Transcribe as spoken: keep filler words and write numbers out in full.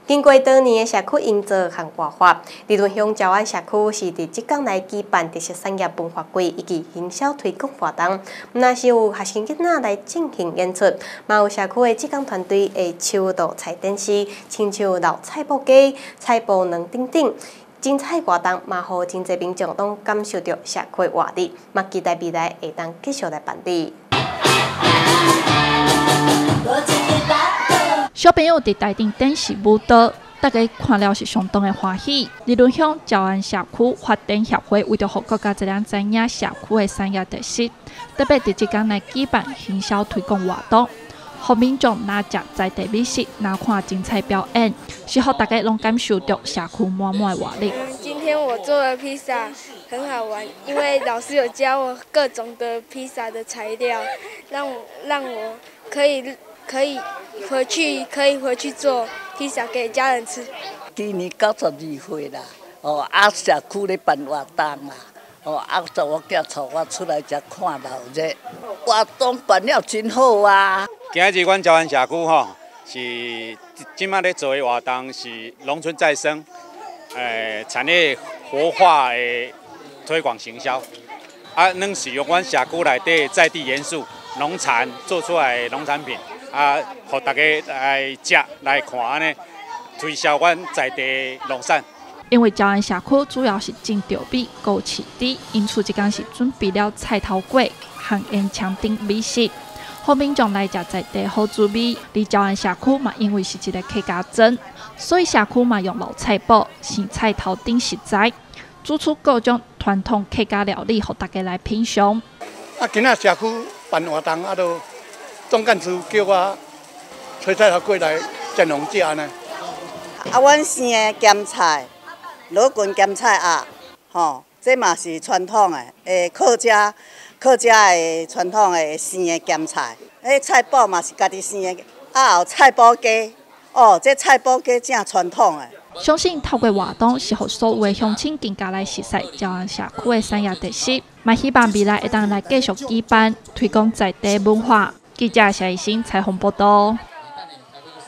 经过多年的社区营造和活化，理论乡礁湾社区是伫即天来举办特色产业文化季以及营销推广活动。毋但是有学生囡仔来进行演出，嘛有社区的职工团队会手导菜电视、亲像老菜脯鸡、菜脯卵等等。精彩活动嘛，互真侪民众拢感受到社区的活力，嘛期待未来会当继续来办理。 小朋友伫台顶电视舞蹈，大家看了是相当的欢喜。理论乡礁湾社区发展协会为着互国家这样知影社区的产业特色，特别伫即天来举办营销推广活动，互民众拿食在地美食，拿看精彩表演，是互大家拢感受到社区满满的活力。 嗯，今天我做的披萨很好玩，因为老师有教我各种的披萨的材料，让我让我可以可以回去可以回去做披萨给家人吃。 今年九十二岁啦，哦，啊社区咧办活动啦，哦，啊带我囝带我出来遮看闹热，活动办了真好啊！ 今日阮礁湾社区吼是即摆咧做的活动是农村再生，诶、呃，产业活化的推广行销，啊，能使用阮社区内底在地元素、农产做出来的农产品。啊，互大家来食来看安尼，推销阮在地农产。 因为礁湾社区主要是种稻米、枸杞地，因此即天是准备了菜头粿和烟肠等美食，互民众来食在地好滋味。而礁湾社区嘛，因为是一个客家镇，所以社区嘛用老菜脯、生菜头等食材，煮出各种传统客家料理，互大家来品尝。 啊，今仔社区办活动啊，都。总干事叫我炊菜头过来蒸笼食呢。 啊，阮生的咸菜、罗棍咸菜鸭，吼，这嘛是传统的，诶，客家客家的传统的生的咸菜。诶，菜脯嘛是家己生的，啊，有菜脯鸡，哦，这菜脯鸡正传统的。 相信透过活动是互所有的乡亲更加来熟悉礁湾社区的产业特色，嘛希望未来会当来继续举办推广在地文化。记者谢医生采访报道。